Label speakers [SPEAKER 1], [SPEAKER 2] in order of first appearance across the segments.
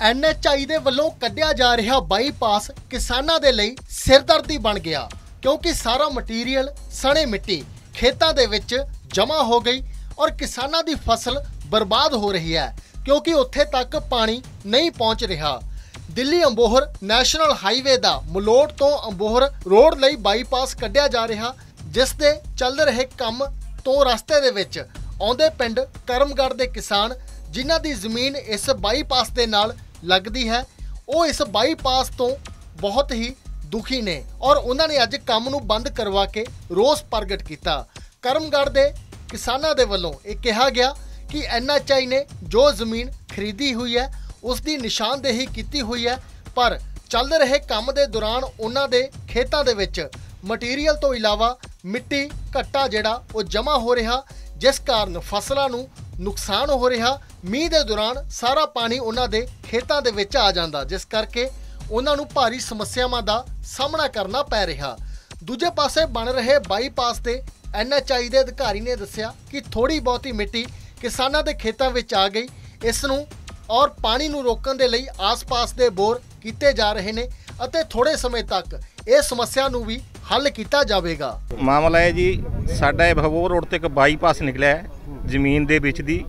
[SPEAKER 1] NHI ਦੇ ਵੱਲੋਂ ਕੱਢਿਆ ਜਾ ਰਿਹਾ ਬਾਈਪਾਸ ਕਿਸਾਨਾਂ ਦੇ ਲਈ ਸਿਰਦਰਦੀ ਬਣ ਗਿਆ ਕਿਉਂਕਿ ਸਾਰਾ ਮਟੀਰੀਅਲ ਸਣੇ ਮਿੱਟੀ ਖੇਤਾਂ ਦੇ ਵਿੱਚ ਜਮ੍ਹਾਂ ਹੋ ਗਈ ਔਰ ਕਿਸਾਨਾਂ ਦੀ ਫਸਲ ਬਰਬਾਦ ਹੋ ਰਹੀ ਹੈ ਕਿਉਂਕਿ ਉੱਥੇ ਤੱਕ ਪਾਣੀ ਨਹੀਂ ਪਹੁੰਚ ਰਿਹਾ। ਦਿੱਲੀ ਅੰਬੋਹਰ ਨੈਸ਼ਨਲ ਹਾਈਵੇ ਦਾ ਮਲੋਟ ਤੋਂ ਅੰਬੋਹਰ ਰੋਡ ਲਈ ਬਾਈਪਾਸ ਕੱਢਿਆ ਜਾ ਰਿਹਾ, ਜਿਸ ਦੇ ਚੱਲ ਰਹੇ ਕੰਮ ਤੋਂ ਰਸਤੇ ਦੇ ਵਿੱਚ ਆਉਂਦੇ ਪਿੰਡ ਕਰਮਗੜ੍ਹ ਦੇ ਕਿਸਾਨ ਜਿਨ੍ਹਾਂ ਦੀ ਜ਼ਮੀਨ ਇਸ ਬਾਈਪਾਸ ਦੇ ਨਾਲ ਲੱਗਦੀ ਹੈ, ਉਹ ਇਸ ਬਾਈਪਾਸ ਤੋਂ ਬਹੁਤ ਹੀ ਦੁਖੀ ਨੇ ਔਰ ਉਹਨਾਂ ਨੇ ਅੱਜ ਕੰਮ ਨੂੰ ਬੰਦ ਕਰਵਾ ਕੇ ਰੋਸ ਪ੍ਰਗਟ ਕੀਤਾ। ਕਰਮਗੜ੍ਹ ਦੇ ਕਿਸਾਨਾਂ ਦੇ ਵੱਲੋਂ ਇਹ ਕਿਹਾ ਗਿਆ ਕਿ NHI ਨੇ ਜੋ ਜ਼ਮੀਨ ਖਰੀਦੀ ਹੋਈ ਹੈ ਉਸ ਦੀ ਨਿਸ਼ਾਨਦੇਹੀ ਕੀਤੀ ਹੋਈ ਹੈ, ਪਰ ਚੱਲ ਰਹੇ ਕੰਮ ਦੇ ਦੌਰਾਨ ਉਹਨਾਂ ਦੇ ਖੇਤਾਂ ਦੇ ਵਿੱਚ ਮਟੀਰੀਅਲ ਤੋਂ ਇਲਾਵਾ ਮਿੱਟੀ ਘੱਟਾ ਜਿਹੜਾ ਉਹ ਜਮ੍ਹਾਂ ਹੋ ਰਿਹਾ, ਜਿਸ ਕਾਰਨ ਫਸਲਾਂ ਨੂੰ ਨੁਕਸਾਨ ਹੋ ਰਿਹਾ। ਮੀਂਹ ਦੇ ਦੌਰਾਨ ਸਾਰਾ ਪਾਣੀ ਉਹਨਾਂ ਦੇ ਖੇਤਾਂ ਦੇ ਵਿੱਚ ਆ ਜਾਂਦਾ, ਜਿਸ ਕਰਕੇ ਉਹਨਾਂ ਨੂੰ ਭਾਰੀ ਸਮੱਸਿਆਵਾਂ ਦਾ ਸਾਹਮਣਾ ਕਰਨਾ ਪੈ ਰਿਹਾ। ਦੂਜੇ ਪਾਸੇ ਬਣ ਰਹੇ ਬਾਈਪਾਸ ਤੇ NHI ਦੇ ਅਧਿਕਾਰੀ ਨੇ ਦੱਸਿਆ ਕਿ ਥੋੜੀ ਬਹੁਤੀ ਮਿੱਟੀ ਕਿਸਾਨਾਂ ਦੇ ਖੇਤਾਂ ਵਿੱਚ ਆ ਗਈ, ਇਸ ਨੂੰ ਔਰ ਪਾਣੀ ਨੂੰ ਰੋਕਣ ਦੇ ਲਈ ਆਸ-ਪਾਸ ਦੇ ਬੋਰ ਕੀਤੇ ਜਾ ਰਹੇ ਨੇ ਅਤੇ ਥੋੜੇ ਸਮੇਂ ਤੱਕ ਇਹ ਸਮੱਸਿਆ ਨੂੰ ਵੀ ਹੱਲ ਕੀਤਾ ਜਾਵੇਗਾ।
[SPEAKER 2] ਮਾਮਲਾ ਹੈ ਜੀ, ਸਾਡਾ ਇਹ ਭਗੋਰ ਰੋਡ ਤੇ ਇੱਕ ਬਾਈਪਾਸ ਨਿਕਲਿਆ ਹੈ ਜ਼ਮੀਨ ਦੇ ਵਿੱਚ ਦੀ।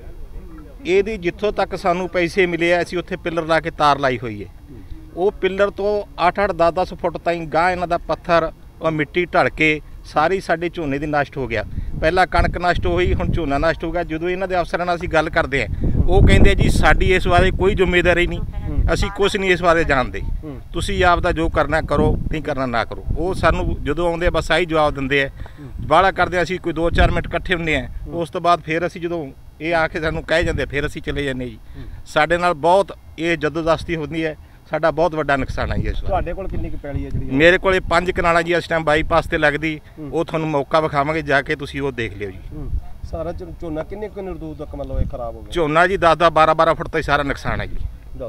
[SPEAKER 2] ਇਹਦੀ ਜਿੱਥੋਂ ਤੱਕ ਸਾਨੂੰ ਪੈਸੇ ਮਿਲੇ ਆ ਅਸੀਂ ਉੱਥੇ ਪਿੱਲਰ ਲਾ ਕੇ ਤਾਰ ਲਾਈ ਹੋਈ ਹੈ। ਉਹ ਪਿੱਲਰ ਤੋਂ 8-8 10-10 ਫੁੱਟ ਤਾਈਂ ਗਾਂ ਇਹਨਾਂ ਦਾ ਪੱਥਰ ਔਰ ਮਿੱਟੀ ਢਲ ਕੇ ਸਾਰੀ ਸਾਡੇ ਝੋਨੇ ਦੀ ਨਸ਼ਟ ਹੋ ਗਿਆ। ਪਹਿਲਾਂ ਕਣਕ ਨਸ਼ਟ ਹੋਈ, ਹੁਣ ਝੋਨਾ ਨਸ਼ਟ ਹੋ ਗਿਆ। ਜਦੋਂ ਇਹਨਾਂ ਦੇ ਅਫਸਰਾਂ ਨਾਲ ਅਸੀਂ ਗੱਲ ਕਰਦੇ ਹਾਂ, ਉਹ ਕਹਿੰਦੇ ਜੀ ਸਾਡੀ ਇਸ ਬਾਰੇ ਕੋਈ ਜ਼ਿੰਮੇਵਾਰੀ ਨਹੀਂ, ਅਸੀਂ ਕੁਛ ਨਹੀਂ ਇਸ ਬਾਰੇ ਜਾਣਦੇ, ਤੁਸੀਂ ਆਪ ਦਾ ਜੋ ਕਰਨਾ ਕਰੋ, ਨਹੀਂ ਕਰਨਾ ਨਾ ਕਰੋ। ਉਹ ਸਾਨੂੰ ਜਦੋਂ ਆਉਂਦੇ ਬਸ ਆਹੀ ਜਵਾਬ ਦਿੰਦੇ ਆ, ਬਾਹਲਾ ਕਰਦੇ ਅਸੀਂ ਕੋਈ 2-4 ਮਿੰਟ ਇਕੱਠੇ ਹੁੰਦੇ ਆ, ਉਸ ਤੋਂ ਬਾਅਦ ਫਿਰ ਅਸੀਂ ਜਦੋਂ ਇਹ ਆ ਕੇ ਸਾਨੂੰ ਕਹਿ ਜਾਂਦੇ ਫਿਰ ਅਸੀਂ ਚਲੇ ਜਾਂਦੇ ਜੀ। ਸਾਡੇ ਨਾਲ ਬਹੁਤ ਇਹ ਜਦੋਜਸਤੀ ਹੁੰਦੀ ਹੈ, ਸਾਡਾ ਬਹੁਤ ਵੱਡਾ ਨੁਕਸਾਨ ਹੈ ਜੀ। ਇਸ
[SPEAKER 3] ਤੁਹਾਡੇ ਕੋਲ ਕਿੰਨੀ ਕੁ ਪੈਲੀ ਹੈ ਜਿਹੜੀ?
[SPEAKER 2] ਮੇਰੇ ਕੋਲੇ 5 ਕਨਾਲਾਂ ਜੀ ਇਸ ਟਾਈਮ ਬਾਈਪਾਸ ਤੇ ਲੱਗਦੀ, ਉਹ ਤੁਹਾਨੂੰ ਮੌਕਾ ਵਿਖਾਵਾਂਗੇ ਜਾ ਕੇ, ਤੁਸੀਂ ਉਹ ਦੇਖ ਲਿਓ ਜੀ।
[SPEAKER 3] ਸਾਰਾ ਝੋਨਾ ਕਿੰਨੇ ਕੁ ਦੂਰ ਤੱਕ ਮਤਲਬ ਇਹ ਖਰਾਬ ਹੋ ਗਿਆ?
[SPEAKER 2] ਝੋਨਾ ਜੀ 10-10 12-12 ਫੁੱਟ ਤੱਕ ਸਾਰਾ ਨੁਕਸਾਨ ਹੈ ਜੀ।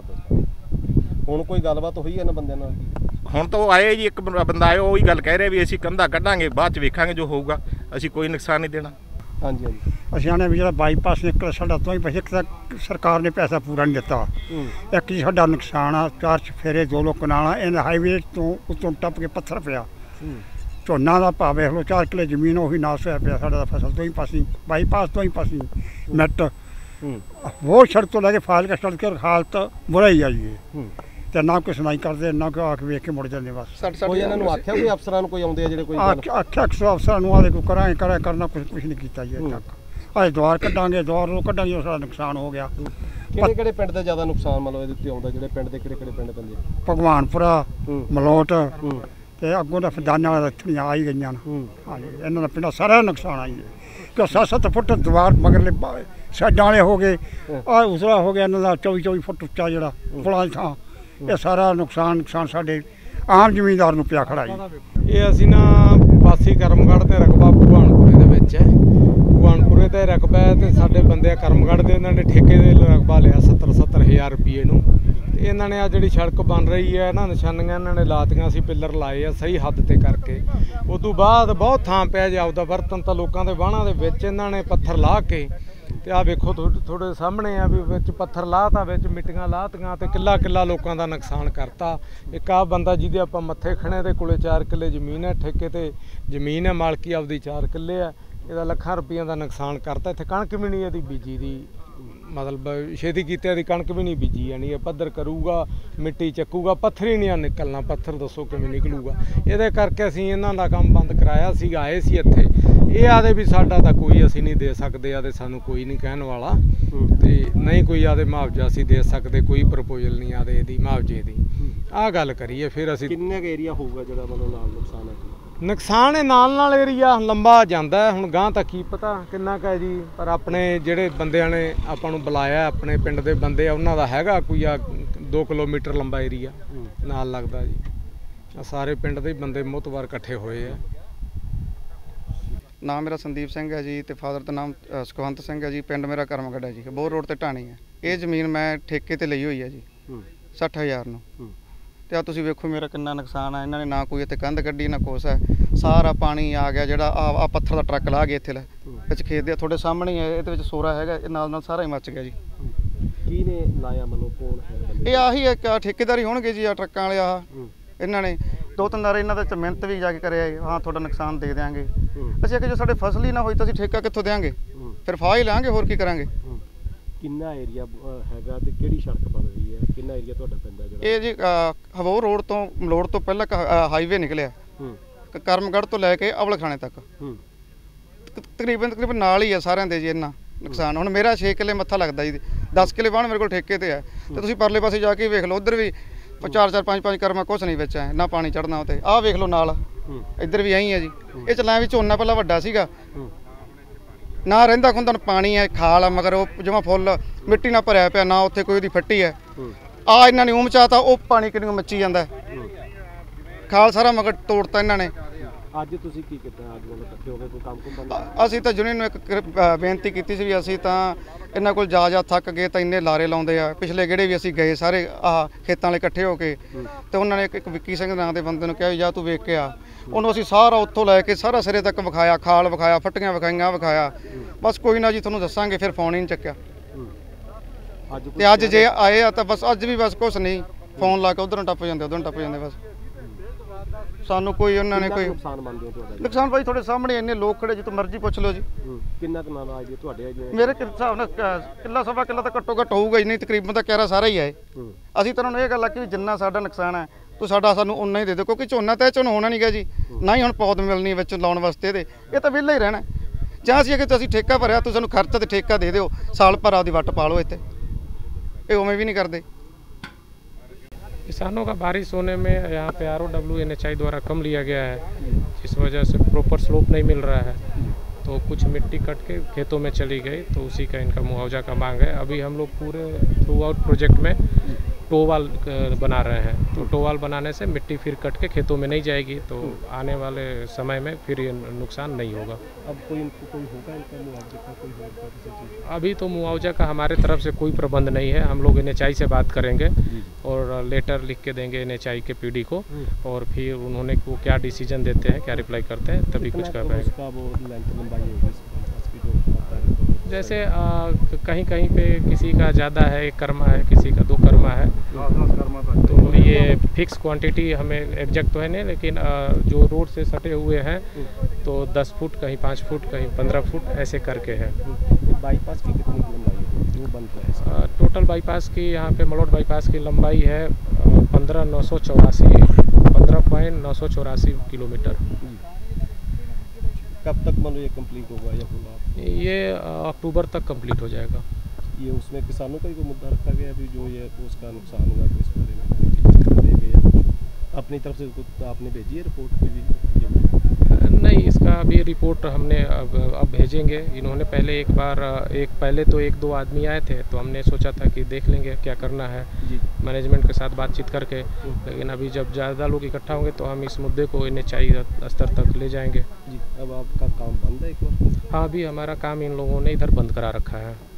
[SPEAKER 3] ਹੁਣ ਕੋਈ ਗੱਲਬਾਤ ਹੋਈ ਹੈ ਇਹਨਾਂ ਬੰਦਿਆਂ ਨਾਲ?
[SPEAKER 2] ਹੁਣ ਤਾਂ ਉਹ ਆਏ ਜੀ, ਇੱਕ ਬੰਦਾ ਆਇਆ, ਉਹ ਹੀ ਗੱਲ ਕਹਿ ਰਿਹਾ ਵੀ ਅਸੀਂ ਕੰਧਾ ਕੱਢਾਂਗੇ, ਬਾਅਦ ਚ ਵੇਖਾਂਗੇ ਜੋ ਹੋਊਗਾ, ਅਸੀਂ ਕੋਈ ਨੁਕਸਾਨ ਨਹੀਂ ਦੇਣਾ।
[SPEAKER 3] ਹਾਂਜੀ ਹਾਂਜੀ,
[SPEAKER 4] ਅਸੀਂ ਆਨੇ ਵੀ ਜਿਹੜਾ ਬਾਈਪਾਸ ਨਿਕਲਿਆ ਸਾਡਾ ਤੋਂ ਹੀ ਪੈਸੇ, ਇੱਕ ਤਾਂ ਸਰਕਾਰ ਨੇ ਪੈਸਾ ਪੂਰਾ ਨਹੀਂ ਦਿੱਤਾ, ਇੱਕ ਜੀ ਸਾਡਾ ਨੁਕਸਾਨ ਆ 4 ਚੁਫੇਰੇ 2 ਲੋਕ ਕਨਾਲਾਂ ਇਹਨਾਂ ਹਾਈਵੇ ਤੋਂ ਉੱਤੋਂ ਟੱਪ ਕੇ ਪੱਥਰ ਪਿਆ। ਝੋਨਾ ਦਾ ਭਾਅ ਵੇਖ ਲਓ, 4 ਕਿੱਲੇ ਜ਼ਮੀਨ ਉਹੀ ਨਾਸ ਹੋਇਆ ਪਿਆ ਸਾਡਾ, ਫਸਲ ਤੋਂ ਹੀ ਪਾਸੀ, ਬਾਈਪਾਸ ਤੋਂ ਹੀ ਪਾਸੀ ਮਿੱਟ ਉਹ ਸੜਕ ਤੋਂ ਲੈ ਕੇ ਫਾਜ਼ਿਲਕਾ ਸੜਕ ਦੀ ਹਾਲਤ ਬੁਰਾ ਹੀ ਆ ਜੀ। ਤੇ ਨਾ ਕੋਈ ਸੁਣਾਈ ਕਰਦੇ, ਨਾ ਕੋਈ ਆ ਕੇ ਵੇਖ ਕੇ ਮੁੜ ਜਾਂਦੇ ਬਸ।
[SPEAKER 3] ਕੋਈ ਇਹਨਾਂ ਨੂੰ ਆਖਿਆ ਕੋਈ ਅਫਸਰਾਂ ਨੂੰ ਕੋਈ ਆਉਂਦੇ ਆ ਜਿਹੜੇ ਕੋਈ
[SPEAKER 4] ਆਖਿਆ 100 ਅਫਸਰਾਂ ਨੂੰ ਆਦੇ ਕੋਈ ਕਰਾਂਗੇ ਕਰਨਾ ਕੁਛ ਨਹੀਂ ਕੀਤਾ ਜੀ ਅਜੇ ਤੱਕ। ਅੱਜ ਦੁਆਰ ਕੱਢਾਂਗੇ, ਦੁਆਰ ਨੂੰ ਕੱਢਾਂਗੇ, ਉਹ ਸਾਡਾ ਨੁਕਸਾਨ ਹੋ ਗਿਆ।
[SPEAKER 3] ਕਿਹੜੇ ਪਿੰਡ ਦਾ ਜ਼ਿਆਦਾ ਨੁਕਸਾਨ ਮਤਲਬ ਇਹਦੇ ਉੱਤੇ ਆਉਂਦਾ? ਜਿਹੜੇ ਪਿੰਡ ਦੇ ਕਿਹੜੇ ਪਿੰਡ ਪੈਂਦੇ?
[SPEAKER 4] ਭਗਵਾਨਪੁਰਾ, ਮਲੋਟ ਤੇ ਅੱਗੋਂ ਦਾ ਫਦਾਨਾ ਵਾਲਾ ਥਣੀਆਂ ਆਈ ਗਈਆਂ ਨੇ। ਹਾਂਜੀ, ਇਹਨਾਂ ਦਾ ਪਿੰਡਾਂ ਸਾਰਾ ਨੁਕਸਾਨ ਆਈ ਹੈ ਕਿ 7-7 ਫੁੱਟ ਦੀਵਾਰ ਮਗਰਲੇ ਸਾਈਡਾਂ ਵਾਲੇ ਹੋ ਗਏ, ਆਹ ਉਸਰਾ ਹੋ ਗਿਆ ਇਹਨਾਂ ਦਾ 24-24 ਫੁੱਟ ਉੱਚਾ ਜਿਹੜਾ ਪੁਲਾਂ ਦੀ ਥਾਂ। ਇਹ ਸਾਰਾ ਨੁਕਸਾਨ ਸਾਡੇ ਆਮ ਜ਼ਮੀਨਦਾਰ ਨੂੰ ਪਿਆ ਖੜਾ ਜੀ।
[SPEAKER 5] ਇਹ ਅਸੀਂ ਨਾ ਪਾਸੀ ਕਰਮਗੜ੍ਹ ਤੇ ਰਕਬਾ ਭਗਵਾਨਪੁਰੇ ਦੇ ਵਿੱਚ ਹੈ। ਭਗਵਾਨਪੁਰੇ ਤੇ ਰਕਬਾ ਹੈ ਤੇ ਸਾਡੇ ਬੰਦੇ ਕਰਮਗੜ੍ਹ ਦੇ, ਇਹਨਾਂ ਨੇ ਠੇਕੇ ਦੇ ਰਕਬਾ ਲਿਆ 70,000 ਰੁਪਏ ਨੂੰ। ਤੇ ਇਹਨਾਂ ਨੇ ਆ ਜਿਹੜੀ ਸੜਕ ਬਣ ਰਹੀ ਹੈ ਨਾ, ਨਿਸ਼ਾਨੀਆਂ ਇਹਨਾਂ ਨੇ ਲਾਤੀਆਂ ਸੀ, ਪਿੱਲਰ ਲਾਏ ਆ ਸਹੀ ਹੱਦ ਤੇ ਕਰਕੇ। ਉਸ ਤੋਂ ਬਾਅਦ ਬਹੁਤ ਥਾਂ ਪਿਆ ਜੇ ਆਪਦਾ ਵਰਤਨ ਤਾਂ ਲੋਕਾਂ ਦੇ ਬਾਹਾਂ ਦੇ ਵਿੱਚ ਇਹਨਾਂ ਨੇ ਪੱਥਰ ਲਾ ਕੇ, ਤੇ ਆ ਵੇਖੋ ਤੁਹਾਡੇ ਸਾਹਮਣੇ ਆ ਵੀ ਵਿੱਚ ਪੱਥਰ ਲਾਤਾ, ਵਿੱਚ ਮਿੱਟੀਆਂ ਲਾਤੀਆਂ ਤੇ ਕਿੱਲਾ ਲੋਕਾਂ ਦਾ ਨੁਕਸਾਨ ਕਰਤਾ। ਇੱਕ ਆ ਬੰਦਾ ਜਿਹਦੇ ਆਪਾਂ ਮੱਥੇ ਖੜੇ ਦੇ ਕੋਲੇ 4 ਕਿੱਲੇ ਜ਼ਮੀਨ ਹੈ, ਠੇਕੇ ਤੇ ਜ਼ਮੀਨ ਹੈ, ਮਾਲਕੀ ਆਪਦੀ 4 ਕਿੱਲੇ ਆ, ਇਹਦਾ ਲੱਖਾਂ ਰੁਪਈਆਂ ਦਾ ਨੁਕਸਾਨ ਕਰਤਾ। ਇੱਥੇ ਕਣਕ ਵੀ ਨਹੀਂ ਇਹਦੀ ਬੀਜੀ ਦੀ, ਮਤਲਬ ਛੇਤੀ ਕੀਤੇ ਦੀ ਕਣਕ ਵੀ ਨਹੀਂ ਬੀਜੀ ਜਾਣੀ। ਇਹ ਪੱਧਰ ਕਰੂਗਾ, ਮਿੱਟੀ ਚੱਕੂਗਾ, ਪੱਥਰ ਹੀ ਨਹੀਂ ਆ ਨਿਕਲਣਾ, ਪੱਥਰ ਦੱਸੋ ਕਿਵੇਂ ਨਿਕਲੂਗਾ। ਇਹਦੇ ਕਰਕੇ ਅਸੀਂ ਇਹਨਾਂ ਦਾ ਕੰਮ ਬੰਦ ਕਰਾਇਆ ਸੀ। ਆਏ ਸੀ ਇੱਥੇ, ਇਹ ਆਦੇ ਵੀ ਸਾਡਾ ਤਾਂ ਕੋਈ ਅਸੀਂ ਨਹੀਂ ਦੇ ਸਕਦੇ, ਆਦੇ ਸਾਨੂੰ ਕੋਈ ਨਹੀਂ ਕਹਿਣ ਵਾਲਾ, ਤੇ ਨਹੀਂ ਕੋਈ ਆਦੇ ਮੁਆਵਜ਼ਾ ਅਸੀਂ ਦੇ ਸਕਦੇ, ਕੋਈ ਪ੍ਰਪੋਜ਼ਲ ਨਹੀਂ ਆਦੇ ਇਹਦੀ ਮੁਆਵਜ਼ੇ ਦੀ। ਆਹ ਗੱਲ ਕਰੀਏ ਫਿਰ ਅਸੀਂ।
[SPEAKER 3] ਕਿੰਨੇ ਕੁ ਏਰੀਆ ਹੋਊਗਾ ਜਿਹੜਾ ਮਤਲਬ ਨਾਲ ਨੁਕਸਾਨ ਹੈ?
[SPEAKER 5] ਨੁਕਸਾਨ ਇਹ ਨਾਲ ਏਰੀਆ ਲੰਬਾ ਜਾਂਦਾ ਹੈ, ਹੁਣ ਗਾਂ ਤਾਂ ਕੀ ਪਤਾ ਕਿੰਨਾ ਕੁ ਹੈ ਜੀ। ਪਰ ਆਪਣੇ ਜਿਹੜੇ ਬੰਦਿਆਂ ਨੇ ਆਪਾਂ ਨੂੰ ਬੁਲਾਇਆ, ਆਪਣੇ ਪਿੰਡ ਦੇ ਬੰਦੇ ਆ, ਉਹਨਾਂ ਦਾ ਹੈਗਾ ਕੋਈ 2 ਕਿਲੋਮੀਟਰ ਲੰਬਾ ਏਰੀਆ ਨਾਲ ਲੱਗਦਾ ਜੀ। ਸਾਰੇ ਪਿੰਡ ਦੇ ਬੰਦੇ ਮੁਤਬਰ ਇਕੱਠੇ ਹੋਏ ਆ।
[SPEAKER 6] ਨਾਮ ਮੇਰਾ ਸੰਦੀਪ ਸਿੰਘ ਹੈ ਜੀ, ਤੇ ਫਾਦਰ ਦਾ ਨਾਮ ਸੁਖਵੰਤ ਸਿੰਘ ਹੈ ਜੀ। ਪਿੰਡ ਮੇਰਾ ਕਰਮਗੜ੍ਹ ਹੈ ਜੀ, ਬੋਰ ਰੋਡ ਤੇ ਢਾਣੀ ਹੈ। ਇਹ ਜ਼ਮੀਨ ਮੈਂ ਠੇਕੇ ਤੇ ਲਈ ਹੋਈ ਹੈ ਜੀ 60,000 ਨੂੰ। ਤੇ ਆ ਤੁਸੀਂ ਵੇਖੋ ਮੇਰਾ ਕਿੰਨਾ ਨੁਕਸਾਨ ਹੈ। ਇਹਨਾਂ ਨੇ ਨਾ ਕੋਈ ਇੱਥੇ ਕੰਧ ਕੱਢੀ ਨਾ ਕੁਛ ਹੈ, ਸਾਰਾ ਪਾਣੀ ਆ ਗਿਆ। ਜਿਹੜਾ ਆ ਪੱਥਰ ਦਾ ਟਰੱਕ ਲਾ ਗਿਆ ਇੱਥੇ ਵਿੱਚ ਖੇਤ ਦੇ ਤੁਹਾਡੇ ਸਾਹਮਣੇ ਹੈ, ਇਹਦੇ ਵਿੱਚ ਸੋਰਾ ਹੈਗਾ, ਇਹ ਨਾਲ ਸਾਰਾ ਹੀ ਮੱਚ ਗਿਆ ਜੀ।
[SPEAKER 3] ਕੀ ਨੇ ਲਾਇਆ ਮਤਲਬ ਕੌਣ ਹੈ ਬੰਦੇ?
[SPEAKER 6] ਇਹ ਆਹੀ ਇੱਕ ਠੇਕੇਦਾਰੀ ਹੋਣਗੇ ਜੀ, ਆ ਟਰੱਕਾਂ ਵਾਲੇ ਆਹ ਇਹਨਾਂ ਨੇ 2-3 ਵਾਰ ਇਹਨਾਂ ਦੇ ਮਿਹਨਤ ਵੀ ਜਾ ਕੇ ਕਰਿਆ, ਹਾਂ ਤੁਹਾਡਾ ਨੁਕਸਾਨ ਦੇ ਦਿਆਂਗੇ। ਅਸੀਂ ਆਖਿਆ ਜੋ ਸਾਡੇ ਫਸਲ ਹੀ ਨਾ ਹੋਈ ਤਾਂ ਅਸੀਂ ਠੇਕਾ ਕਿੱਥੋਂ ਦੇਵਾਂਗੇ, ਫਿਰ ਫਾਹ ਹੀ ਲਾਂਗੇ, ਹੋਰ ਕੀ ਕਰਾਂਗੇ।
[SPEAKER 3] ਕਿੰਨਾ ਏਰੀਆ ਹੈਗਾ ਤੇ ਕਿਹੜੀ ਸੜਕ ਬਣ ਰਹੀ ਹੈ, ਕਿੰਨਾ ਏਰੀਆ ਤੁਹਾਡਾ ਪੈਂਦਾ ਜਿਹੜਾ?
[SPEAKER 6] ਇਹ ਜੀ ਹਵੋਰ ਰੋਡ ਤੋਂ ਮਲੋੜ ਤੋਂ ਪਹਿਲਾਂ ਹਾਈਵੇ ਨਿਕਲਿਆ, ਕਰਮਗੜ੍ਹ ਤੋਂ ਲੈ ਕੇ ਅਵਲਖਾਣੇ ਤੱਕ ਤਕਰੀਬਨ ਨਾਲ ਹੀ ਆ ਸਾਰਿਆਂ ਦੇ ਜੀ। ਇੰਨਾ ਨੁਕਸਾਨ ਹੁਣ ਮੇਰਾ 6 ਕਿੱਲੇ ਮੱਥਾ ਲੱਗਦਾ ਜੀ, 10 ਕਿੱਲੇ ਬਾਣ ਮੇਰੇ ਕੋਲ ਠੇਕੇ ਤੇ ਹੈ, ਤੇ ਤੁਸੀਂ ਪਰਲੇ ਪਾਸੇ ਜਾ ਕੇ ਵੇਖ ਲਓ, ਉਧਰ ਵੀ 4-4 5-5 ਕਰਮਾ ਕੁਛ ਨਹੀਂ ਵਿੱਚ ਹੈ, ਨਾ ਪਾਣੀ ਚੜਨਾ ਉਤੇ। ਆਹ ਵੇਖ ਲਓ ਨਾਲ, ਇੱਧਰ ਵੀ ਐਂ ਹੈ ਜੀ। ਇਹ ਚਲਾਇਆ ਵੀ ਝੋਨਾ ਪਹਿਲਾਂ ਵੱਡਾ ਸੀਗਾ, ਨਾ ਰਹਿੰਦਾ ਖੁੰਦਾ ਪਾਣੀ ਹੈ, ਖਾਲ ਆ, ਮਗਰ ਉਹ ਜਮਾ ਫੁੱਲ ਮਿੱਟੀ ਨਾਲ ਭਰਿਆ ਪਿਆ, ਨਾ ਉੱਥੇ ਕੋਈ ਉਹਦੀ ਫੱਟੀ ਹੈ। ਆ ਇਹਨਾਂ ਨੇ ਉਮਚਾਤਾ, ਉਹ ਪਾਣੀ ਕਿੰਨੀ ਮੱਚੀ ਜਾਂਦਾ, ਖਾਲ ਸਾਰਾ ਮਗਰ ਤੋੜਤਾ ਇਹਨਾਂ ਨੇ।
[SPEAKER 3] ਅੱਜ ਤੁਸੀਂ ਕੀ ਕੀਤਾ? ਅੱਜ ਮਤਲਬ ਇਕੱਠੇ ਹੋ ਕੇ ਕੋਈ ਕੰਮ ਬੰਦ?
[SPEAKER 6] ਅਸੀਂ ਤਾਂ ਯੂਨੀਅਨ ਨੂੰ ਇੱਕ ਬੇਨਤੀ ਕੀਤੀ ਸੀ ਵੀ ਅਸੀਂ ਤਾਂ ਇਹਨਾਂ ਕੋਲ ਜਾ ਥੱਕ ਗਏ, ਤਾਂ ਇੰਨੇ ਲਾਰੇ ਲਾਉਂਦੇ ਆ। ਪਿਛਲੇ ਗੇੜੇ ਵੀ ਅਸੀਂ ਗਏ ਸਾਰੇ ਆਹ ਖੇਤਾਂ ਵਾਲੇ ਇਕੱਠੇ ਹੋ ਕੇ, ਤੇ ਉਹਨਾਂ ਨੇ ਇੱਕ ਵਿੱਕੀ ਸਿੰਘ ਨਾਂ ਦੇ ਬੰਦੇ ਨੂੰ ਕਿਹਾ ਜਾ ਤੂੰ ਵੇਖ ਕੇ ਆ। ਉਹਨੂੰ ਅਸੀਂ ਸਾਰਾ ਉੱਥੋਂ ਲੈ ਕੇ ਸਾਰਾ ਸਿਰੇ ਤੱਕ ਵਿਖਾਇਆ, ਖਾਲ ਵਿਖਾਇਆ, ਫੱਟੀਆਂ ਵਿਖਾਈਆਂ, ਵਿਖਾਇਆ। ਬਸ ਕੋਈ ਨਾ ਜੀ ਤੁਹਾਨੂੰ ਦੱਸਾਂਗੇ, ਫਿਰ ਫੋਨ ਹੀ ਨਹੀਂ ਚੱਕਿਆ। ਤੇ ਅੱਜ ਜੇ ਆਏ ਆ ਤਾਂ ਬਸ ਅੱਜ ਵੀ ਬਸ ਕੁਛ ਨਹੀਂ, ਫੋਨ ਲਾ ਕੇ ਉਧਰੋਂ ਟੱਪ ਜਾਂਦੇ, ਉਧਰੋਂ ਟੱਪ ਜਾਂਦੇ। ਬਸ ਸਾਨੂੰ ਕੋਈ ਉਹਨਾਂ ਨੇ ਕੋਈ
[SPEAKER 3] ਨੁਕਸਾਨ ਮੰਨਦੇ ਹੋ ਤੁਹਾਡਾ?
[SPEAKER 6] ਨੁਕਸਾਨ ਭਾਈ ਤੁਹਾਡੇ ਸਾਹਮਣੇ ਇੰਨੇ ਲੋਕ ਖੜੇ, ਜਿੱਥੋਂ ਮਰਜ਼ੀ ਪੁੱਛ ਲਓ ਜੀ।
[SPEAKER 3] ਕਿੰਨਾ ਕੁ ਨਾਲ ਆਏ ਤੁਹਾਡੇ?
[SPEAKER 6] ਮੇਰੇ ਹਿਸਾਬ ਨਾਲ ਕਿੱਲਾ ਸਵਾ ਕਿੱਲਾ ਤਾਂ ਘੱਟੋ ਘੱਟ ਹੋਊਗਾ ਹੀ, ਨਹੀਂ ਤਕਰੀਬਨ ਤਾਂ ਕਿਹੜਾ ਸਾਰਾ ਹੀ ਹੈ। ਅਸੀਂ ਤਾਂ ਉਹਨਾਂ ਨੂੰ ਇਹ ਗੱਲ ਆ ਕਿ ਜਿੰਨਾ ਸਾਡਾ ਨੁਕਸਾਨ ਹੈ ਤੂੰ ਸਾਨੂੰ ਉਨਾ ਹੀ ਦੇ ਦਿਓ, ਕਿਉਂਕਿ ਝੋਨਾ ਤਾਂ ਇਹ ਝੋਨਾ ਹੋਣਾ ਨਹੀਂ ਗਾ ਜੀ, ਨਾ ਹੀ ਹੁਣ ਪੌਦ ਮਿਲਣੀ ਵਿੱਚ ਲਾਉਣ ਵਾਸਤੇ ਇਹਦੇ, ਇਹ ਤਾਂ ਵਿਹਲਾ ਹੀ ਰਹਿਣਾ। ਜਾਂ ਅਸੀਂ ਕਿ ਤੁਸੀਂ ਠੇਕਾ ਭਰਿਆ, ਤੁਸੀਂ ਸਾਨੂੰ ਖਰਚਾ ਤੇ ਠੇਕਾ ਦੇ ਦਿਓ, ਸਾਲ ਭਰ ਆਪਦੀ ਵੱਟ ਪਾ ਲਓ। ਇੱਥੇ ਇਹ ਉਵੇਂ ਵੀ नहीं करते।
[SPEAKER 7] किसानों का बारिश होने में यहाँ पे ROW द्वारा कम लिया गया है, जिस वजह से प्रॉपर स्लोप नहीं मिल रहा है, तो कुछ मिट्टी कट के खेतों में चली गई, तो उसी का इनका मुआवजा का मांग है। अभी हम लोग पूरे थ्रू आउट प्रोजेक्ट में टोवाल बना रहे हैं, तो टोवाल बनाने से मिट्टी फिर कट के खेतों में नहीं जाएगी, तो आने वाले समय में फिर ये नुकसान नहीं होगा।
[SPEAKER 3] अब कोई होगा इनका मुआवजा का, कोई होगा किसी चीज़?
[SPEAKER 7] अभी तो मुआवजा का हमारे तरफ से कोई प्रबंध नहीं है। हम लोग NHI से बात करेंगे और लेटर लिख के देंगे NHI के PD को, और फिर उन्होंने वो क्या डिसीजन देते हैं, क्या रिप्लाई करते हैं, तभी कुछ कर पाएंगे।
[SPEAKER 3] उसका वो लेंथ लंबाई होगी इसकी जो
[SPEAKER 7] जैसे कहीं कहीं पे किसी का ज़्यादा है, 1 कर्मा है, किसी का 2 कर्मा है, तो ये फिक्स क्वांटिटी हमें एग्जैक्ट तो है नहीं, लेकिन जो रोड से सटे हुए हैं तो 10 फुट, कहीं 5 फुट, कहीं 15 फुट ऐसे करके है।
[SPEAKER 3] बाईपास की कितनी लंबाई है जो बन रहा है?
[SPEAKER 7] टोटल बाईपास की यहाँ पे मलोट बाईपास की लंबाई है 15.984 किलोमीटर।
[SPEAKER 3] कब तक मतलब ये कंप्लीट होगा या पूरा?
[SPEAKER 7] ये अक्टूबर तक कंप्लीट हो जाएगा।
[SPEAKER 3] ये उसमें किसानों का ही कोई मुद्दा रखा गया अभी जो ये उसका नुकसान हुआ, तो इस बारे में देंगे या कुछ अपनी तरफ से कुछ आपने भेजी है रिपोर्ट कोई भी?
[SPEAKER 7] नहीं, इसका अभी रिपोर्ट हमने अब भेजेंगे। इन्होंने पहले तो 1-2 आदमी आए थे, तो हमने सोचा था कि देख लेंगे क्या करना है मैनेजमेंट के साथ बातचीत करके, लेकिन अभी जब ज़्यादा लोग इकट्ठा होंगे तो हम इस मुद्दे को NHI स्तर तक ले जाएंगे।
[SPEAKER 3] जी, अब आपका काम बंद है एक बार?
[SPEAKER 7] हाँ, अभी हमारा काम इन लोगों ने इधर बंद करा रखा है।